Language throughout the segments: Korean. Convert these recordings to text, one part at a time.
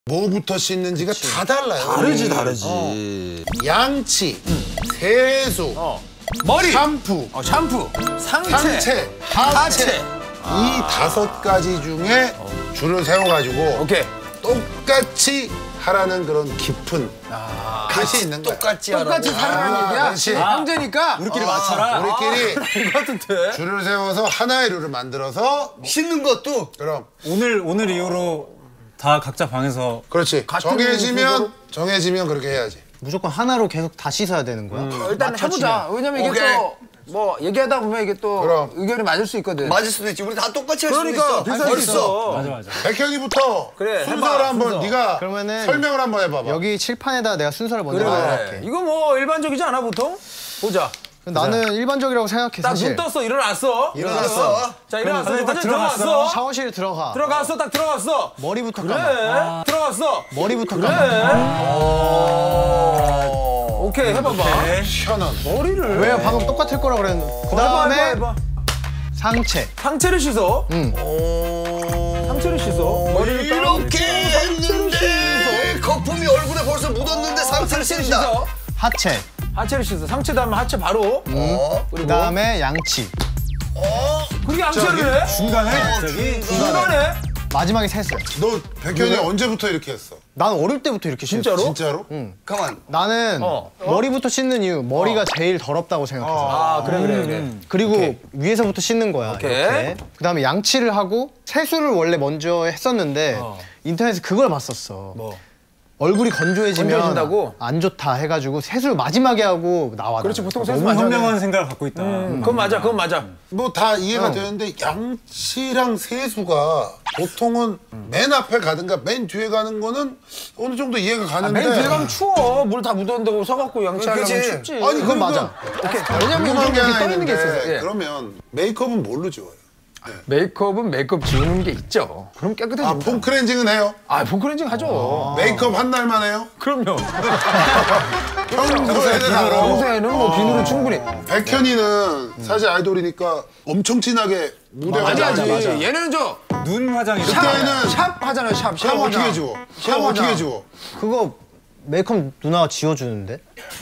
뭐부터 씻는지가 다 달라요. 다르지. 양치, 세수, 머리, 샴푸, 상체, 하체. 이 5가지 중에 줄을 세워가지고 오케이. 똑같이 하라는 그런 깊은 뜻이 있는 거야. 똑같이 살아라는 얘기야? 그렇지. 형제니까 우리끼리 맞춰라. 우리끼리 이거 같은데. 줄을 세워서 하나의 룰을 만들어서 씻는 것도 그럼 오늘 이후로 다 각자 방에서 그렇지. 정해지면 그렇게 해야지. 무조건 하나로 계속 다 씻어야 되는 거야? 일단 해보자. 왜냐면 이게 또 뭐 얘기하다 보면 이게 또 그럼. 의견이 맞을 수 있거든. 맞을 수도 있지. 우리 다 똑같이 할 수도 그러니까 있어. 비슷할 수 있어. 맞아. 백현이부터 그래, 순서를 해봐, 한번 순서. 네가 그러면은 설명을 한번 해봐봐. 여기 칠판에다 내가 순서를 먼저 그래. 말할게. 이거 뭐 일반적이지 않아 보통? 보자. 나는 일반적이라고 생각해 딱 사실. 눈 떴어. 일어났어. 자, 일어났어. 딱 화장실 들어갔어. 들어갔어. 샤워실에 들어가. 들어갔어. 딱 들어갔어. 머리부터 그래. 감아. 들어갔어. 머리부터 그래. 오케이 해봐봐. 시원한. 머리를. 왜 방금 똑같을 거라 그랬는데. 그 다음에 해봐. 상체. 상체를 씻어. 응. 상체를 씻어. 머리를 이렇게 했는데 거품이 얼굴에 벌써 묻었는데 상체를 씻는다. 씻어. 하체. 하체를 씻어. 상체 다음에 하체 바로. 그 다음에 양치. 그게 양치를 해? 중간에 갑자기 중간에? 마지막에 세수. 너 백현이 언제부터 이렇게 했어? 난 어릴 때부터 이렇게 씻었어. 진짜로? 가만. 나는 머리부터 씻는 이유, 머리가 제일 더럽다고 생각해서. 아 그래. 그리고 위에서부터 씻는 거야. 오케이. 이렇게. 그다음에 양치를 하고 세수를 원래 먼저 했었는데 인터넷에서 그걸 봤었어. 뭐? 얼굴이 건조해지면 건조해진다고? 안 좋다 해가지고 세수를 마지막에 하고 나와. 그렇지 보통 세수 너무 맞아. 현명한 생각을 갖고 있다. 그건 맞아. 그건 맞아. 뭐 다 이해가 되는데 양치랑 세수가 보통은 맨 앞에 가든가 맨 뒤에 가는 거는 어느 정도 이해가 가는데 맨 뒤에 가면 추워. 물 다 묻었는데 서갖고 양치하려면 그치. 춥지. 아니 그건 맞아. 왜냐면 궁금한 게 이렇게 하나 떠 있는 게 있는데 있어서. 예. 그러면 메이크업은 뭘로 지워요? 메이크업은 메이크업 지우는 게 있죠. 그럼 깨끗해집니다. 폼 클렌징은 해요? 폼클렌징 하죠. 메이크업 한 달만 해요? 그럼요. 평소에는 알아. 평소에는 뭐 비누로 충분히. 백현이는 사실 아이돌이니까 엄청 진하게 무대 아니 화장하지. 얘네는 눈 화장 이렇게. 그때는 샵 하잖아요. 샵. 샤워 어떻게 화장. 지워? 샤워 어떻게 지워? 그거 메이크업 누나가 지워주는데?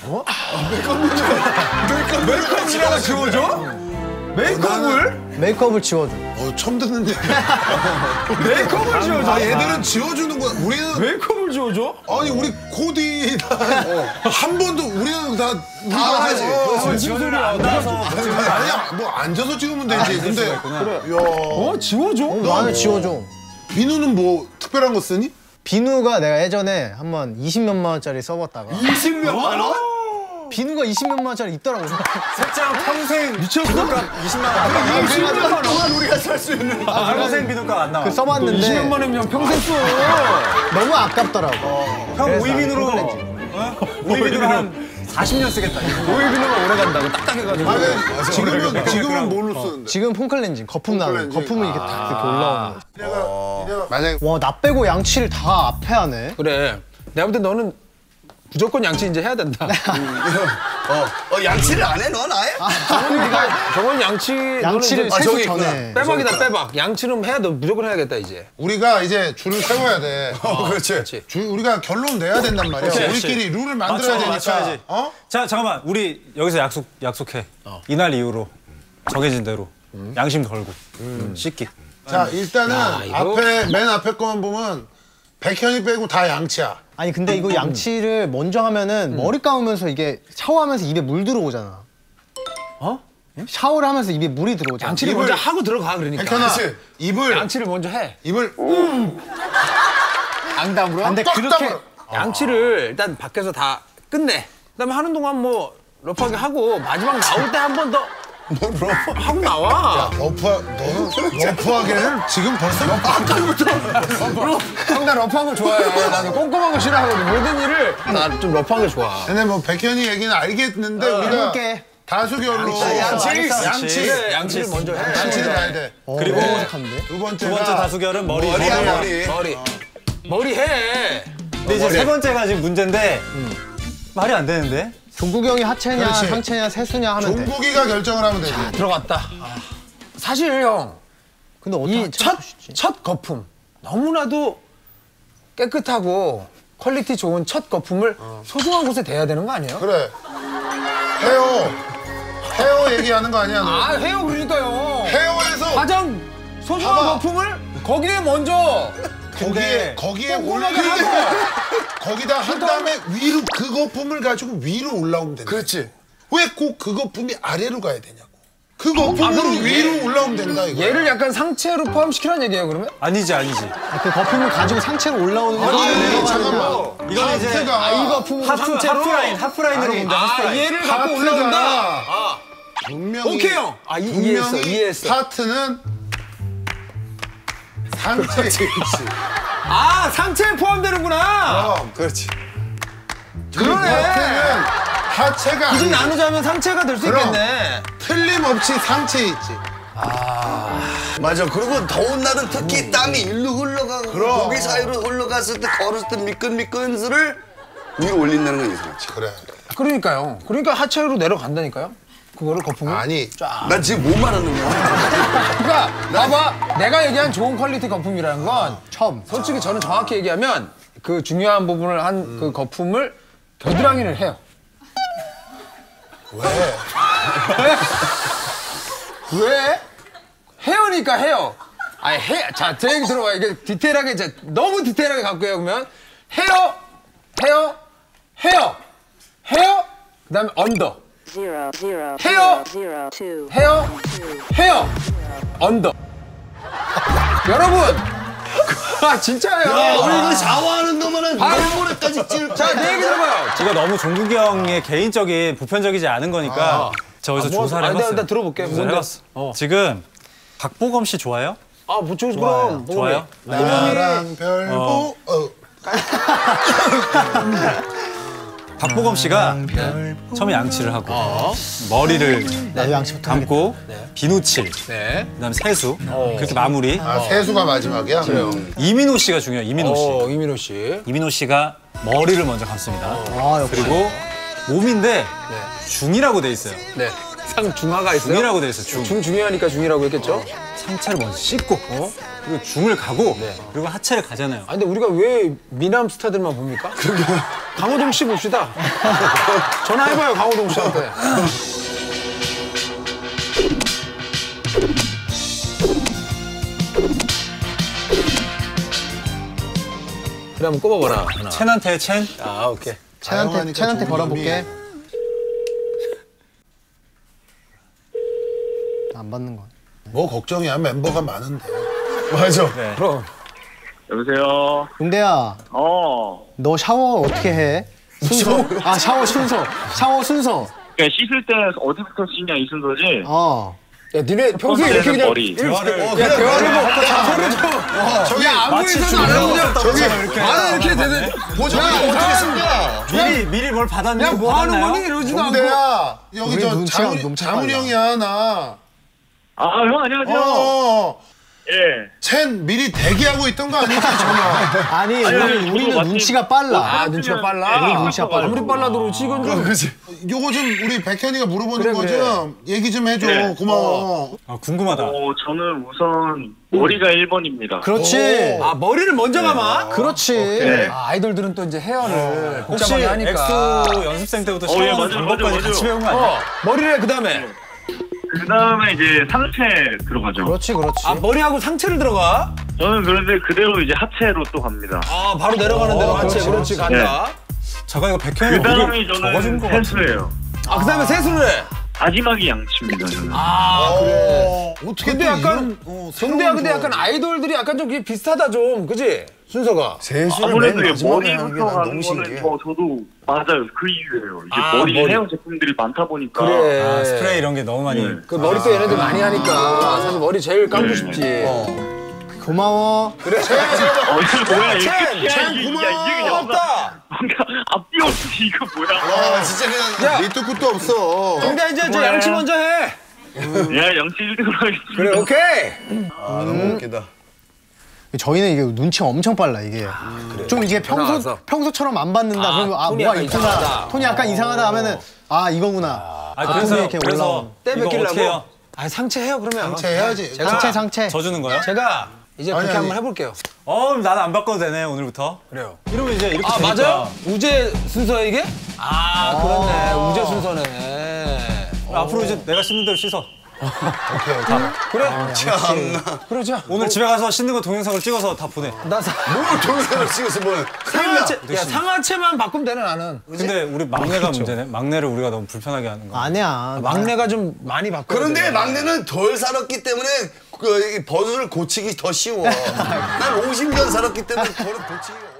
메이크업이라가 지워줘? 메이크업을? 메이크업을 지워줘. 처음 듣는데. 메이크업을 지워줘? 아, 얘들은 지워주는 거야. 우리는 메이크업을 지워줘? 아니 우리 코디 한 번도 우리는 다 하지. 무슨 소리야? 아니야 뭐 앉아서 찍으면 되지. 근데 야 지워줘? 나는 지워줘. 비누는 뭐 특별한 거 쓰니? 비누가 내가 예전에 한번 20몇만 원짜리 써봤다가 20몇만 원? 비누가 20몇만 원짜리 있더라고. 책장 평생 미쳤어? 20만 원. 20년 동안 우리가 살 수 있는. 평생 비누값 안 나와. 그 써봤는데 20몇만 원이면 평생 써. 너무 아깝더라고. 형 오이비누로 콩클렌징. 오이비누로 한 40년 쓰겠다. 오일비누가 오래 간다고 딱딱해가지고. 아니 지금은 뭘로 쓰는데? 지금 폼클렌징 거품 나는 폼클렌징. 거품이 이렇게 딱 이렇게 올라오는 거. 내가 만약에 와, 나 빼고 양치를 다 앞에 하네. 그래. 내가 볼 때 너는 무조건 양치 이제 해야 된다. 양치를 안 해, 넌 아예? 저건 양치를 너는 세수 저기 전에. 빼박이다 빼박. 양치는 해야 돼. 무조건 해야겠다 이제. 우리가 이제 줄을 세워야 돼. 그렇지. 우리가 결론 내야 된단 말이야. 그렇지. 우리끼리 룰을 만들어야 되니까. 맞춰야지. 자, 잠깐만. 우리 여기서 약속해. 이날 이후로 정해진 대로 양심 걸고 씻기. 자 일단은 이거- 맨 앞에 거만 보면 백현이 빼고 다 양치야. 아니 근데 이거 양치를 먼저 하면은 머리 감으면서 이게 샤워하면서 입에 물 들어오잖아. 샤워를 하면서 입에 물이 들어오잖아. 양치를 먼저 하고 들어가 그러니까. 백현아 입을 양치를 먼저 해. 입을 앙담으로. 근데 꽉 그렇게 다물어. 양치를 일단 밖에서 다 끝내. 그다음에 하는 동안 뭐 러프하게 하고 마지막 나올 때 한 번 더 하고 나와. 러프하게는 지금 벌써 형 나 러프한 거 좋아해. 나는 꼼꼼한 거 싫어하거든. 모든 일을 나 좀 러프한 게 좋아. 근데 뭐 백현이 얘기는 알겠는데 우리가 해볼게. 다수결로 양치를 먼저 해. 양치를 가야 돼. 그리고 두 번째가 두 번째 다수결은 머리. 머리 해. 근데 이제 세 번째가 지금 문제인데 말이 안 되는데. 종국이 형이 하체냐 그렇지. 상체냐 세수냐 하면 돼. 종국이가 결정을 하면 되지. 들어갔다. 사실 형, 근데 어떻게 이 하체가 씻지? 첫 거품 너무나도 깨끗하고 퀄리티 좋은 첫 거품을 소중한 곳에 대야 되는 거 아니에요? 그래. 헤어 얘기하는 거 아니야, 너? 아 해요 그러니까요. 헤어에서 가장 소중한 봐봐. 거품을 거기에 먼저 거기에 꼼꼼하게 올리게 하고. 거기다 한 다음에 위로 그 거품을 가지고 위로 올라오면 된다. 그렇지. 왜 꼭 그 거품이 아래로 가야 되냐고. 그 거품으로 위로 올라오면 된다 이거. 얘를 약간 상체로 포함시키라는 얘기예요 그러면? 아니지. 그 거품을 가지고 상체로 올라오는 거. 아니 잠깐만. 이거는 이제 하트가 이 거품으로 상체로? 하프라인으로 보면 돼. 하프라인. 얘를 갖고 올라온다. 하트가 분명히 오케이 형. 이해했어. 이해했어. 하트는 상체 아 상체에 포함되는구나. 그렇지. 그러네. 하트는 하체가 굳이 아니지. 나누자면 상체가 될 수 그럼. 있겠네. 틀림없이 상체에 있지. 맞아. 그리고 더운 날은 특히 땀이 일로 흘러가고 그럼. 고기 사이로 흘러갔을 때 걸었을 때 미끈미끈스를 위로 올린다는 건 이상하지. 그래. 그러니까요. 그러니까 하체로 내려간다니까요. 그거를 거품을. 아니 난 지금 뭐 말하는 거야? 그러니까 봐봐. 내가 얘기한 좋은 퀄리티 거품이라는 건 처음. 솔직히 저는 정확히 얘기하면 그 중요한 부분을 한 그 거품을 겨드랑이를 해요. 왜? 왜? 헤어니까 헤어. 아니 자, 제 얘기 들어봐. 이게 디테일하게 너무 디테일하게 갖고 해요. 그러면 헤어. 그다음에 언더. Zero, zero, Hell. zero, two. 헤어. 언더. 여러분. 아 진짜예요. 우리 이거 샤워하는 놈은 아. 내모레까지 찔. 자, 내 얘기 들어봐요. 이거 너무 종국이 형의 개인적인 보편적이지 않은 거니까 저 여기서 뭐, 조사를 아, 해봤어요. 내가 들어볼게. 조사를 뭔데? 해봤어. 지금 박보검 씨 좋아요? 아, 뭐 그럼. 좋아요? 나랑 별보 박보검 씨가 처음에 양치를 하고 머리를 나도 양치부터 감고 비누칠, 네. 그다음에 세수 그렇게 마무리. 아 세수가 마지막이야? 이민호 씨가 중요해요. 이민호 씨. 이민호 씨. 이민호 씨가 머리를 먼저 감습니다. 아, 역시. 그리고 몸인데 중이라고 돼 있어요. 네. 상중하가 있어요? 중이라고 돼 있어요. 중. 중요하니까 중이라고 했겠죠? 상체를 먼저 씻고 그리고 중을 가고 그리고 하체를 가잖아요. 아 근데 우리가 왜 미남 스타들만 봅니까? 그러게. 강호동 씨 봅시다. 전화해봐요 강호동 씨한테. 그래 한번 꼽아봐라. 하나. 첸한테 첸. 아 오케이. 첸한테 좋은 걸어볼게. 점이 안 받는 거. 뭐 걱정이야 멤버가 많은데. 맞아. 네. 그럼. 여보세요. 은대야, 너 샤워 어떻게 해? 순서? 아 샤워 순서. 샤워 순서. 그러니까 씻을 때 어디부터 씻냐 이 순서지. 야 니네 평소에 이렇게 그냥 머리. 대화를 야 대화를 뭐 서로 좀 저기 아무에서도 안 하는 저기 나는 이렇게 되는 보정이 어떻게 쓴다? 미리 뭘 받았니? 야 뭐 하는 거니 이러지도 않고. 정대야 여기 우리 저 눈치가 너무 자문 형이야 나. 아, 형 안녕하세요. 예. 첸 미리 대기하고 있던 거 아니야 전화? 아니 저도 우리는 마침- 눈치가 빨라. 아 눈치가 빨라. 우리 눈치가 빨라. 아무리 빨라도 그렇지 이건 좀. 요거 좀 우리 백현이가 물어보는 그래, 거 그래. 좀 얘기 좀 해줘. 네. 고마워. 아, 궁금하다. 저는 우선 머리가 1번입니다. 그렇지. 아 머리를 먼저 감아? 그렇지. 아, 아이돌들은 또 이제 헤어를 혹시 복잡하게 하니까. 엑소 연습생 때부터 예, 샤워하는 맞아요, 방법까지 맞아요, 같이 맞아요. 배운 거 아니야? 머리를 그다음에. 그 다음에 이제 상체 들어가죠. 그렇지. 아 머리하고 상체를 들어가. 저는 그런데 그대로 이제 하체로 또 갑니다. 아 바로 내려가는 대로 하체. 그렇지 간다. 잠깐 이거 백현이 그 다음에 미리 적어준 거 저는 같은데. 세수예요. 아 그다음에 세수를 해. 마지막이 양치입니다. 저는. 어떻게 근데 또 약간 이런, 정대야 근데 새로운 약간 아이돌들이 약간 좀 그게 비슷하다 좀 그지 순서가. 아무래도 이게 머리부터 가는 거는 저도 맞아요. 그 이유예요. 이제 아, 머리 머리. 헤어 제품들이 많다 보니까. 그래. 아, 스프레이 이런 게 너무 많이. 그 머리 또 얘네들 많이 하니까 사실 머리 제일 감고 싶지. 고마워. 그래. 이거 뭐야? 이게 첸, 끝이야? 첸, 이게 고마워. 그냥 고맙다. 뭔가 앞뒤 없이 이거 뭐야? 아 진짜 그냥 야. 밑도 끝도 없어. 정대 이제 저 양치 먼저 해. 야, 양치 1등으로 하겠습니다. 그래 오케이. 너무 웃기다. 저희는 이게 눈치가 엄청 빨라 이게. 좀 이게 전화와서. 평소처럼 안 받는다. 그러면 아 톤이 뭐가 약간 있구나. 이상하다. 톤이 약간 이상하다 하면은 아 이거구나. 아, 그래서 이렇게 올라오는. 때 이거 어떻게 뺏기려고. 해요? 아 상체 해요 그러면. 상체 해야지. 제가 상체 상체. 저 주는 거요? 제가 이제 아니, 그렇게 아니. 한번 해볼게요. 나는 안 바꿔도 되네 오늘부터. 그래요. 이러면 이제 이렇게 아 되니까. 맞아요? 우재 순서야 이게? 아 그렇네. 우재 순서네. 앞으로 이제 내가 씻는 대로 씻어. 그래. 참나. 그러자. 오늘 집에 가서 씻는 거 동영상을 찍어서 다 보내. 나 뭘 동생을 찍어서 뭐. 상하체, 야, 상하체만 바꾸면 되네 나는. 근데 우리 막내가 문제네. 막내를 우리가 너무 불편하게 하는 거. 아니야. 막내가 좀 많이 바꿔. 그런데 막내는 덜 살았기 때문에 그 버릇을 고치기 더 쉬워. 난 50년 살았기 때문에 버릇 고치기